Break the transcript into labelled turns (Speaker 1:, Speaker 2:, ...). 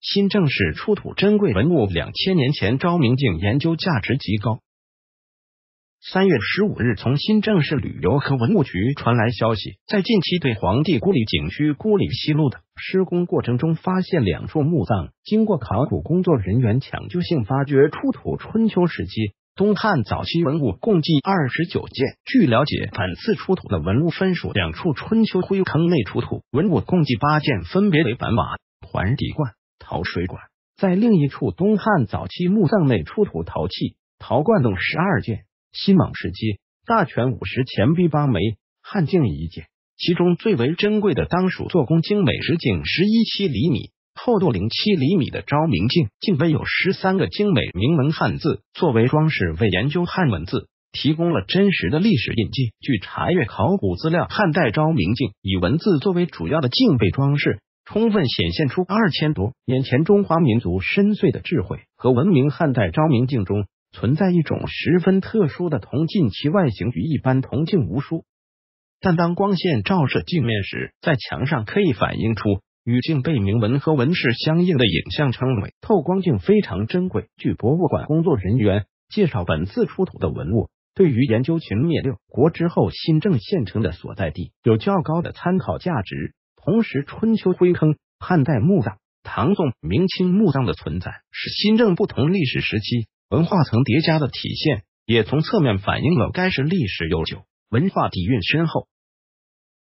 Speaker 1: 新郑市出土珍贵文物2000年前昭明镜研究价值极高。3月15日，从新郑市旅游和文物局传来消息，在近期对黄帝孤里景区孤里西路的施工过程中，发现2处墓葬，经过考古工作人员抢救性发掘，出土春秋时期、东汉早期文物共计29件。据了解，本次出土的文物分属2处春秋灰坑内出土文物共计8件，分别为板瓦、环底罐、陶水管。在另一处东汉早期墓葬内出土陶器、陶罐等12件。新莽时期大全50钱币8枚，汉镜1件，其中最为珍贵的当属做工精美直径11.7厘米、厚度0.7厘米的昭明镜，镜背有13个精美铭文汉字，作为装饰，为研究汉文字提供了真实的历史印记。据查阅考古资料，汉代昭明镜以文字作为主要的镜背装饰，充分显现出2000多年前中华民族深邃的智慧和文明。汉代昭明镜中存在一种十分特殊的铜镜，其外形与一般铜镜无殊，但当光线照射镜面时，在墙上可以反映出与镜背铭文和纹饰相应的影像，称为透光镜，非常珍贵。据博物馆工作人员介绍，本次出土的文物对于研究秦灭六国之后新郑县城的所在地有较高的参考价值。同时，春秋灰坑、汉代墓葬、唐宋、明清墓葬的存在，是新郑不同历史时期文化层叠加的体现，也从侧面反映了该市历史悠久、文化底蕴深厚。